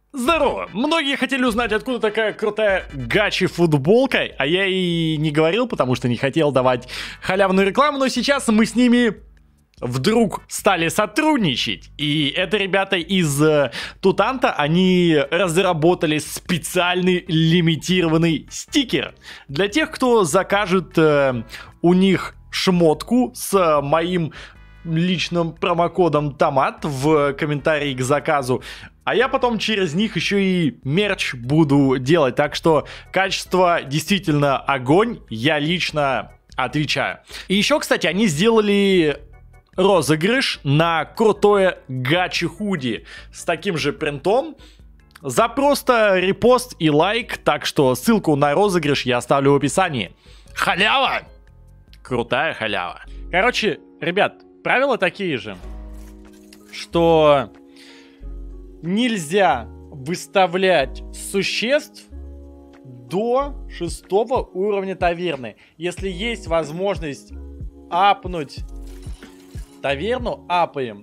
Здорово! Многие хотели узнать, откуда такая крутая гачи-футболка, а я и не говорил, потому что не хотел давать халявную рекламу, но сейчас мы с ними вдруг стали сотрудничать. И это ребята из Тутанта, они разработали специальный лимитированный стикер для тех, кто закажет у них шмотку с моим личным промокодом Томат в комментарии к заказу. А я потом через них еще и мерч буду делать. Так что качество действительно огонь. Я лично отвечаю. И еще, кстати, они сделали розыгрыш на крутое гачи худи с таким же принтом. За просто репост и лайк. Так что ссылку на розыгрыш я оставлю в описании. Халява! Крутая халява. Короче, ребят, правила такие же, что нельзя выставлять существ до 6-го уровня таверны. Если есть возможность апнуть таверну, апаем.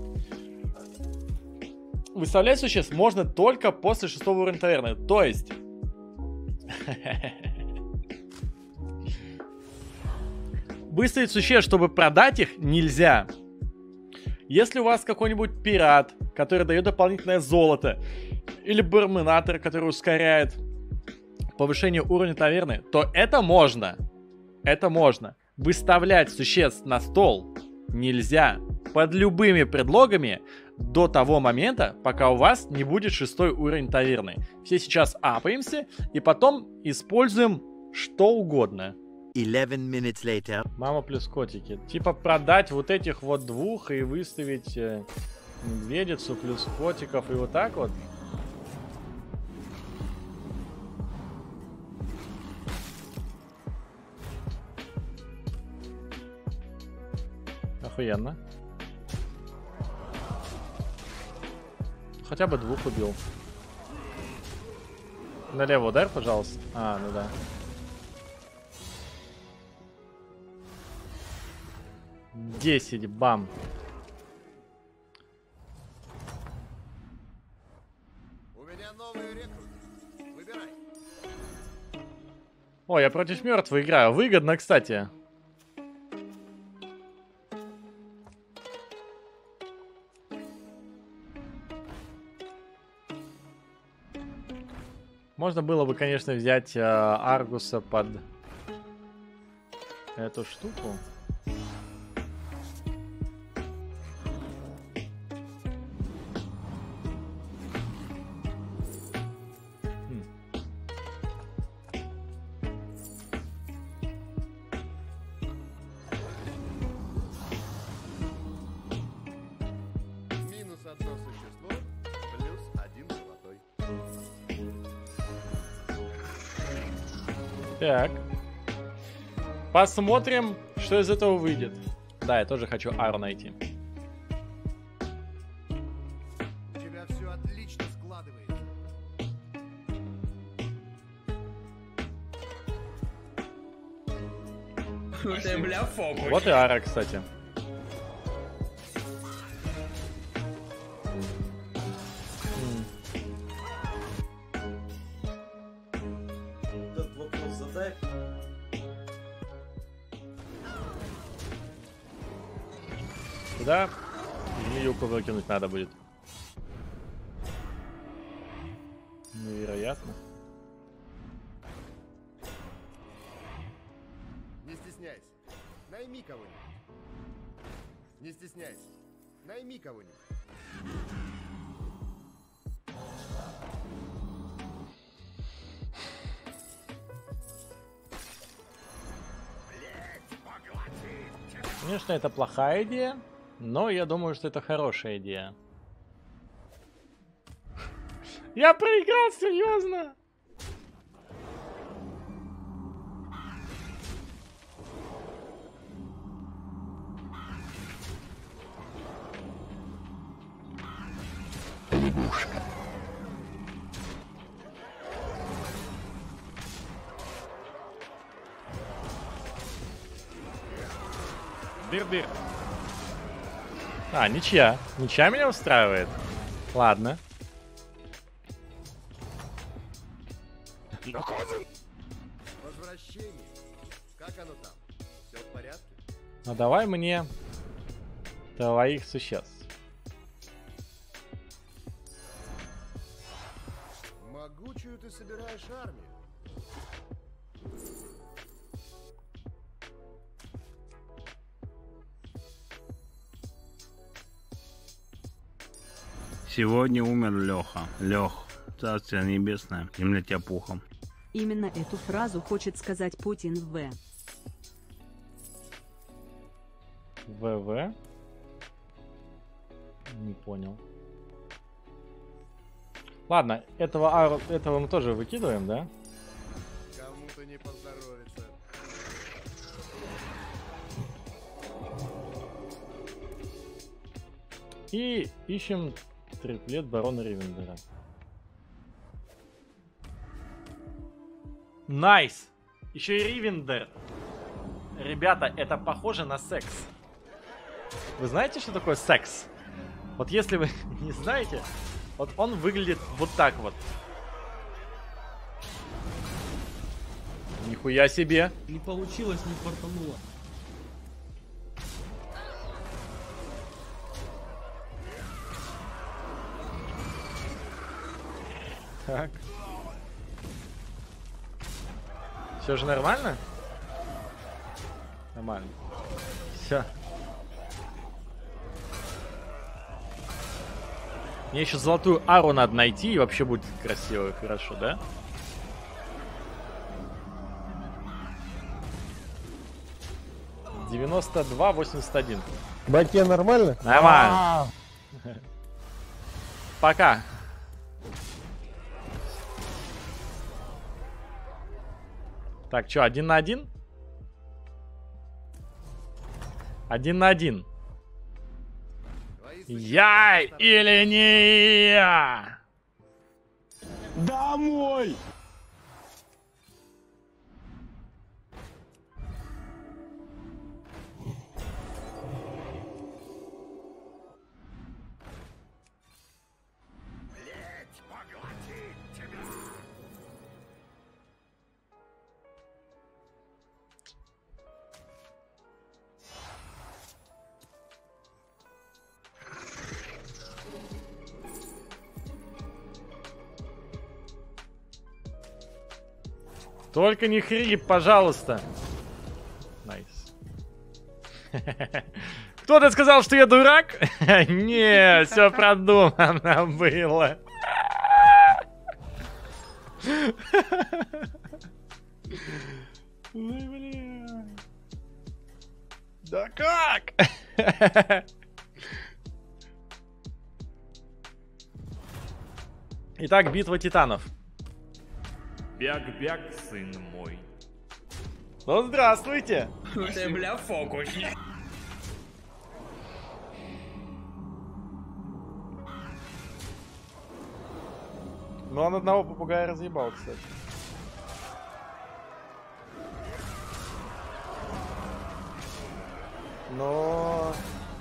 Выставлять существ можно только после 6-го уровня таверны. То есть выставить существ, чтобы продать их, нельзя. Если у вас какой-нибудь пират, который дает дополнительное золото, или барменатор, который ускоряет повышение уровня таверны, то это можно. Это можно. Выставлять существ на стол нельзя под любыми предлогами до того момента, пока у вас не будет 6-й уровень таверны. Все сейчас апаемся и потом используем что угодно. 11 minutes later. Мама плюс котики. Типа продать вот этих вот двух и выставить медведицу плюс котиков и вот так вот. Охуенно. Хотя бы двух убил. Налево ударь, пожалуйста. А, ну да. 10, бам. У меня новые рекруты. Выбирай. О, я против мертвых играю. Выгодно, кстати. Можно было бы, конечно, взять Аргуса под эту штуку. Минус одно существо, плюс один золотой. Так. Посмотрим, что из этого выйдет. Да, я тоже хочу Ару найти. У тебя все отлично складывается. Вот и Ара, кстати. Этот вопрос задай. Сюда змеюку выкинуть надо будет. Ну, вероятно. Не стесняйся. Найми кого-нибудь. Не стесняйся. Найми кого-нибудь. Конечно, это плохая идея, но я думаю, что это хорошая идея. Я проиграл, серьезно! Дыр-дыр. А, ничья. Ничья меня устраивает. Ладно. Возвращение. Как оно там? Все в порядке? Ну давай мне твоих существ. Могучую ты собираешь армию. Сегодня умер Леха. Лех, царствие небесное, земля тебя пухом. Именно эту фразу хочет сказать Путин в ВВ? Не понял. Ладно, этого мы тоже выкидываем, да? Кому-то не поздоровится. И ищем триплет барона Ривендера. Найс! Еще и Ривендер. Ребята, это похоже на секс. Вы знаете, что такое секс? Вот если вы не знаете, вот он выглядит вот так вот. Нихуя себе. Не получилось, не фартануло. Так. Все же нормально? Нормально. Все. Мне еще золотую ару надо найти, и вообще будет красиво и хорошо, да? $92.81. Баке нормально? Нормально. Пока. Так, что, 1 на 1? 1 на 1. Я или не я? Домой! Только не хрип, пожалуйста. Найс. Кто-то сказал, что я дурак? Не, все продумано было. Ой, бля. Да как? Итак, битва титанов. Бяг-бяг, сын мой. Ну, здравствуйте. Ты, бля, фокусник. Ну, он одного попугая разъебал, кстати. Но...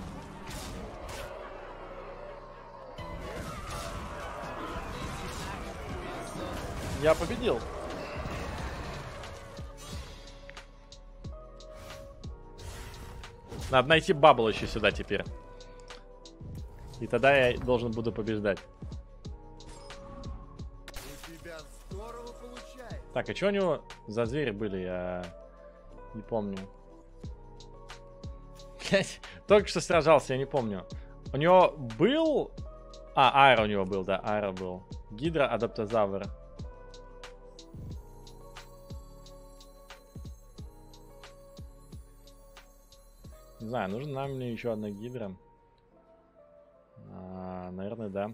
Я победил. Надо найти бабл еще сюда теперь. И тогда я должен буду побеждать. У тебя здорово получается. Так, а что у него за звери были? Я не помню. Блять, только что сражался, я не помню. У него был... А, аэро у него был, да, аэро был. Гидра, адаптозавр. Не знаю, нужна мне еще одна гидра. Наверное, да.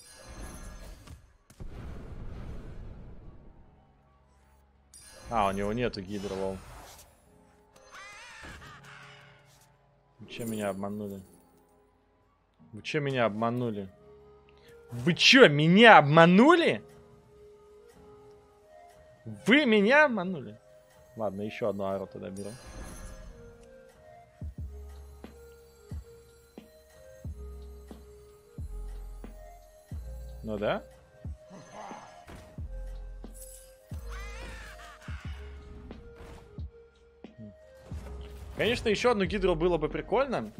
У него нету гидра, лол. Вы че меня обманули? Вы че меня обманули? Вы че меня обманули? Вы меня обманули? Ладно, еще одну аэру тогда беру. Ну да. Конечно, еще одну гидру было бы прикольно.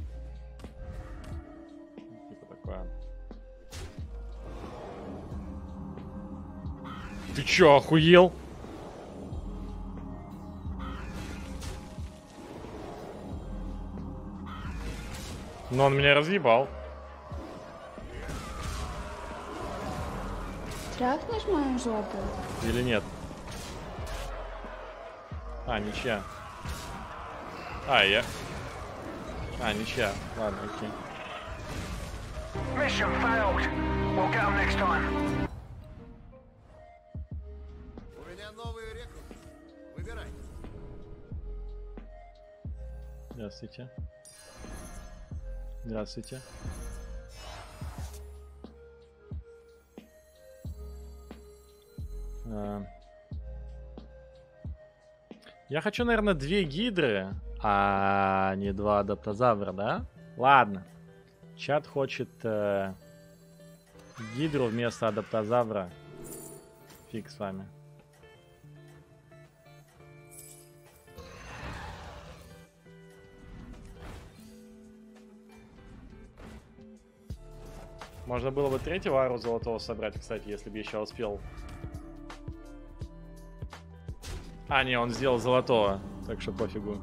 Типа такое. Ты чё, охуел? Но он меня разъебал. Трахнешь мою жопу? Или нет? А, ничья. Ничья. Ладно, окей. У меня новые рекруты. Выбирай. Здравствуйте. Здравствуйте. Я хочу, наверное, 2 гидры, а не 2 адаптозавра, да? Ладно. Чат хочет гидру вместо адаптозавра. Фиг с вами. Можно было бы 3-го ару золотого собрать, кстати, если бы еще успел. А, не, он сделал золотого, так что пофигу.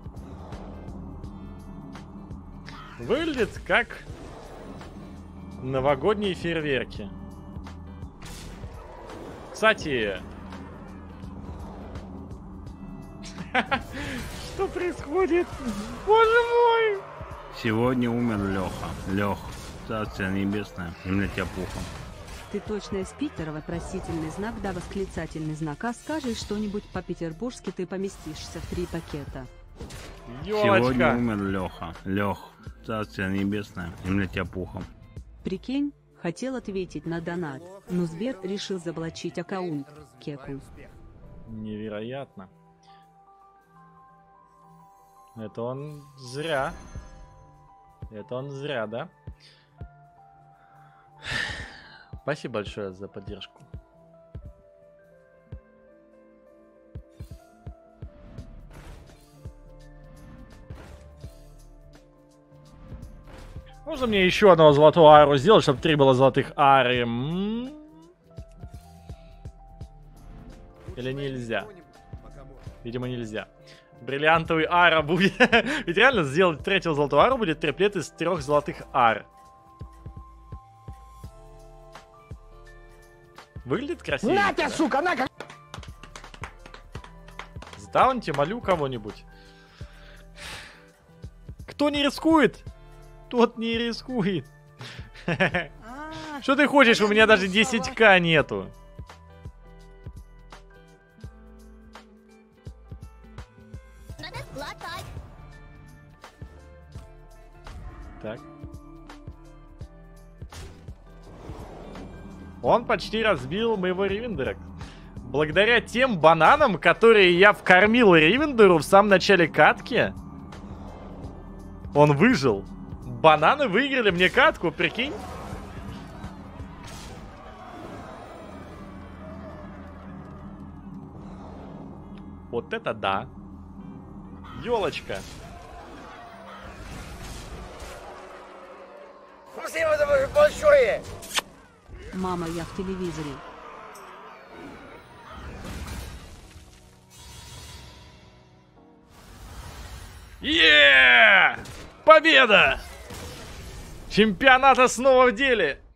Выглядит как новогодние фейерверки. Кстати... Что происходит? Боже мой! Сегодня умер Леха. Лех, Царствие Небесное, земля тебя пухом. Ты точно из Питера, вопросительный знак, да восклицательный знак. А скажи что-нибудь по-петербургски, ты поместишься в 3 пакета. Сегодня Ёлочка. умер Леха. Лех, Царствие Небесное, земля тебя пухом. Прикинь, хотел ответить на донат, но Сбер решил заблочить аккаунт Кеку. Невероятно. Это он зря. Это он зря, да? Спасибо большое за поддержку. Можно мне еще одного золотого ару сделать, чтобы 3 было золотых ары? Или нельзя? Видимо, нельзя. Бриллиантовый ара будет... Ведь реально сделать 3-го золотого ару будет триплет из 3 золотых ар. Выглядит красиво. На тебя, сука, на! Сдауньте, молю кого-нибудь. Кто не рискует, тот не рискует. Что ты хочешь? У меня даже 10к нету. Так. Он почти разбил моего Ривендера. Благодаря тем бананам, которые я вкормил Ривендеру в самом начале катки, он выжил. Бананы выиграли мне катку, прикинь. Вот это да. Ёлочка. Спасибо за большое! Мама, я в телевизоре. Победа! Чемпионата снова в деле!